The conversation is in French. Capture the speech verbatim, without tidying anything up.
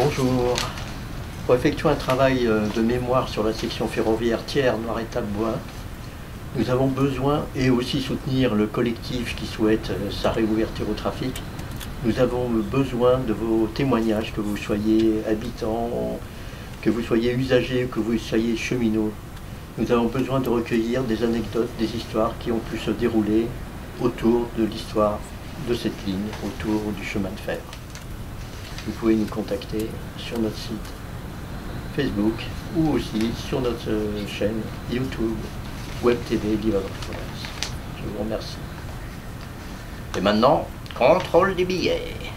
Bonjour. Pour effectuer un travail de mémoire sur la section ferroviaire Thiers-Noiretal-Boin, nous avons besoin, et aussi soutenir le collectif qui souhaite sa réouverture au trafic, nous avons besoin de vos témoignages, que vous soyez habitants, que vous soyez usagers, que vous soyez cheminots. Nous avons besoin de recueillir des anecdotes, des histoires qui ont pu se dérouler autour de l'histoire de cette ligne, autour du chemin de fer. Vous pouvez nous contacter sur notre site Facebook ou aussi sur notre chaîne YouTube Web T V Livre de France. Je vous remercie. Et maintenant, contrôle des billets.